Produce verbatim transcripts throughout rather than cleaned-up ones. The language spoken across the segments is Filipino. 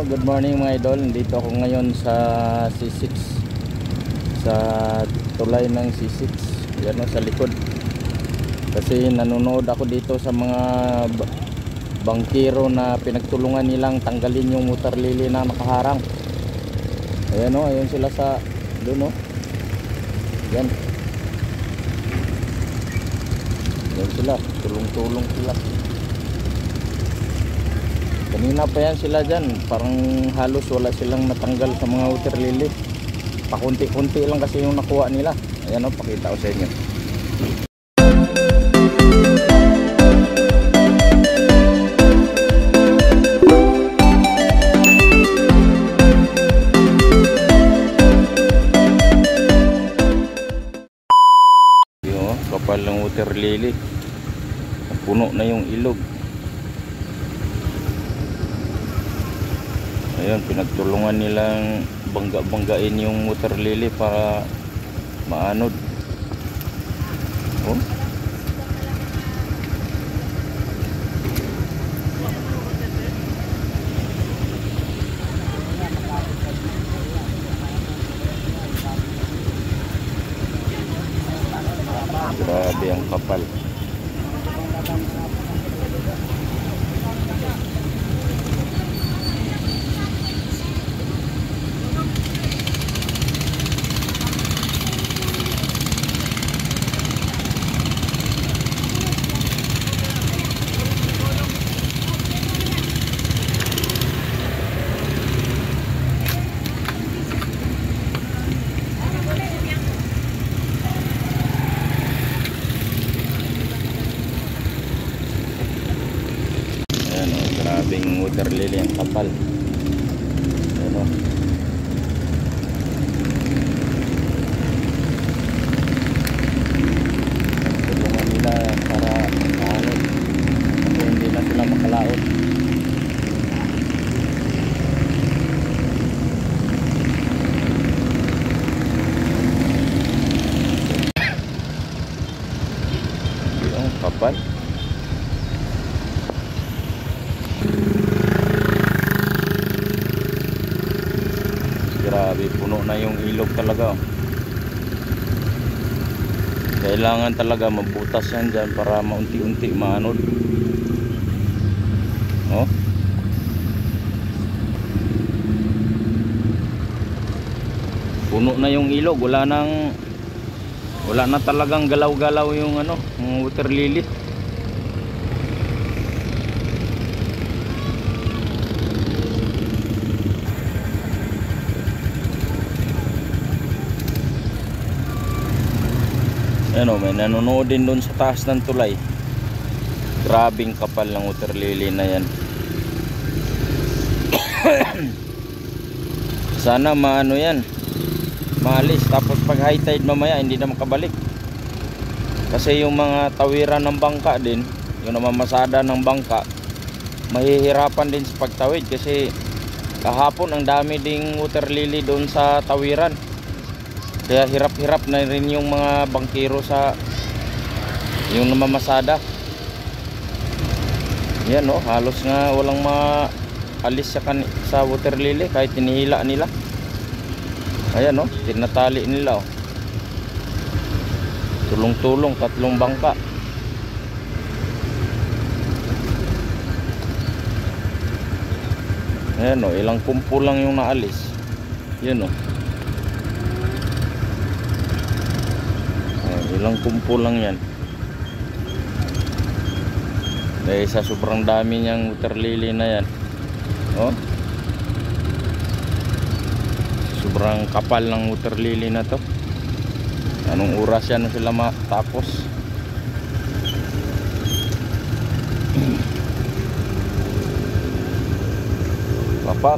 Hello, good morning mga idol. Dito ako ngayon sa C six, sa tulay ng C six, yan o, sa likod. Kasi nanonood ako dito sa mga bangkero na pinagtulungan nilang tanggalin yung water lily na nakaharang. Ayan o, ayun sila sa doon o. Yan. Yan sila, tulong-tulong sila. Kanina pa yan sila dyan, parang halos wala silang natanggal sa mga water lily. Pakunti-kunti lang kasi yung nakuha nila. Ayan o, pakita ko sa inyo. Yung kapal ng water lily, puno na yung ilog. Ayun, pinagtulungan nilang bangga-banggain yung water lily para maanod. Oh. Grabe ang kapal. Grabing water lily ang kapal. Ayan o. Tulungan nila para maanod kasi hindi na sila makalaot. Ang kapal. Grabe, puno na yung ilog talaga. Kailangan talaga mabutas yan dyan para maunti-unti maanod. Oh. Puno na yung ilog, wala nang wala na talagang galaw-galaw yung ano, yung water lily. Ano, may nanonood din doon sa taas ng tulay. Grabing kapal ng water lily na yan. Sana maano yan, maalis, tapos pag high tide mamaya hindi na makabalik. Kasi yung mga tawiran ng bangka din, yung namamasada ng bangka, mahihirapan din sa pagtawid. Kasi kahapon ang dami ding water lily doon sa tawiran. Kaya hirap-hirap na rin yung mga bangkero sa yung namamasada. Yan o, halos nga walang maalis sa, sa water lily kahit tinihila nila. Ayan o, tinatali nila o. Tulong-tulong, tatlong bangka. Ayan o, ilang kumpo lang yung naalis. Yan o, ilang kumpo lang yan. Dahil sa sobrang dami niyang water lily na yan. Oh, sobrang kapal ng water lily na to. Anong oras yan sila matapos? Kapal.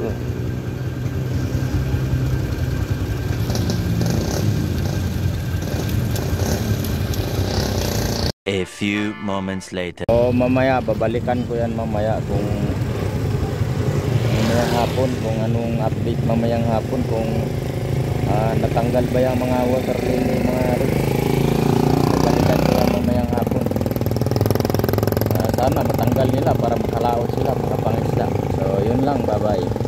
A few moments later. So mamaya babalikan ko yan mamaya kung mamayang hapon, kung anong update mamayang hapon, kung uh, natanggal ba yung mga water lily, mga roots. Babalikan ko yan mamayang hapon. Uh, sana matanggal nila para makalaot sila, makapangisda. So yun lang, bye bye.